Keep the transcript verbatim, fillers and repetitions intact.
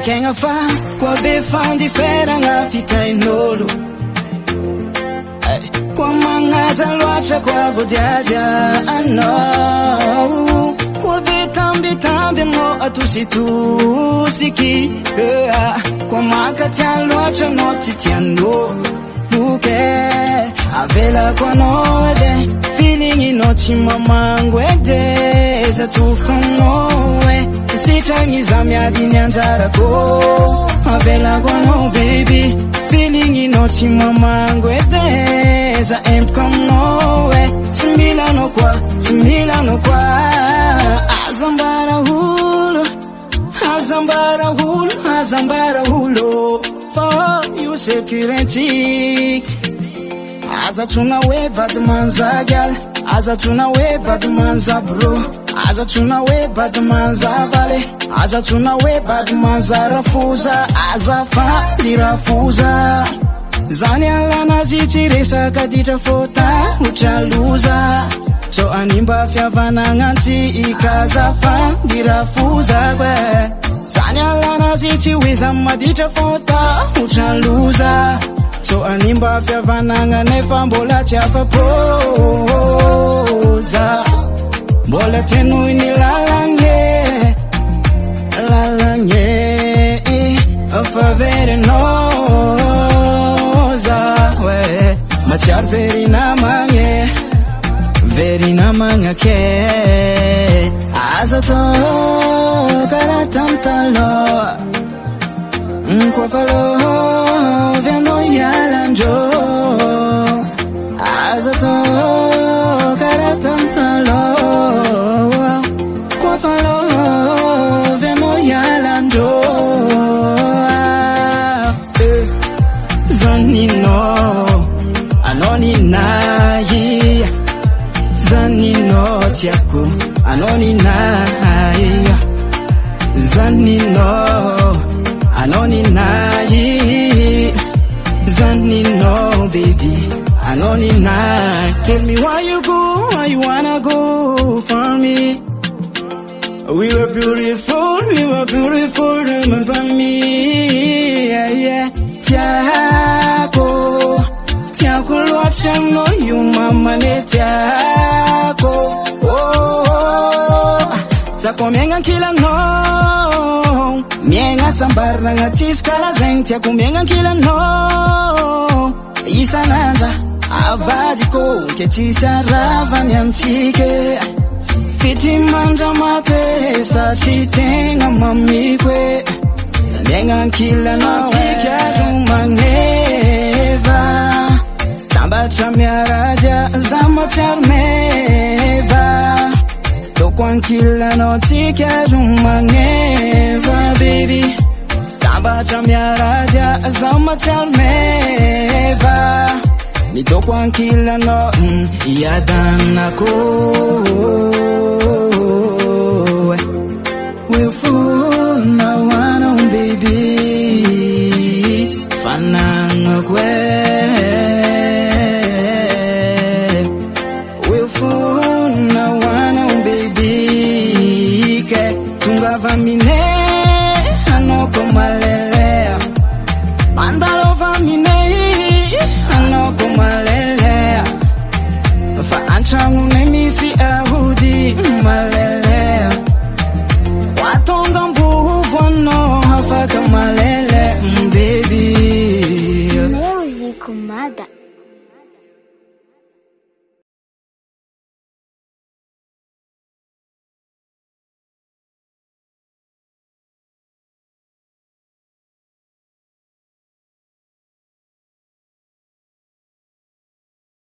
Kenga fa kwa be found fera nga fitainolo kwa mangaza lwacha kwa vodiaja ano kwa be tambi tambi no atusitusi kwa makatia lwacha no titiano buke avela kwa noede feeling inoti mamangwede za tukonoe sichangi zamyadi nyanzara ko avela kwa no baby feeling inoti mamangwede za emkonoe simila no kwa simila no kwa azambara hulo azambara hulo azambara hulo for you security Aza tuna we bad manza gal Aza tuna we bad manza bro Aza tuna we bad manza vale Aza tuna we bad manza rafuza Aza fa di rafuza Zani alana zichiresa kadita fota uchaluza So animba fya vananganti ikaza fa di rafuza kwe Zani alana zichiweza madita fota uchaluza So animba fya vananga nefa mbola chapa poza Mbola tenu ini lalange Lalange Afa vere noza we Machar veri namange Veri namanga ke Azato karatam talo Kwa falo Viano yalanjo Azato karatantalo Kwa falo Viano yalanjo Zanino Anoni nai Zanino tiaku Anoni nai Zanino Anoni nai Zanni no baby Anoni nai Tell me why you go, why you wanna go for me We were beautiful, we were beautiful, remember me Yeah, yeah Tiako Tiako lwacha no you mama ne tiako Oh Zako menga kila no Mienga sambarra nga chiskala zeng Tiako mienga kila no Isananda Avadiko Ke chisarava nyamchike Fiti manja mate Sa chitenga mamikwe Mienga kila no Tika jumangeva Tamba chamiaraja Zama charmeva Dokwan kila no Tika jumangeva baby Tamba chamiaraja Zama charmeva Mi dokwan kila no mm, Yadana ko We fool na wana baby Fanang kwe We fool na wana baby Ke tunga vamine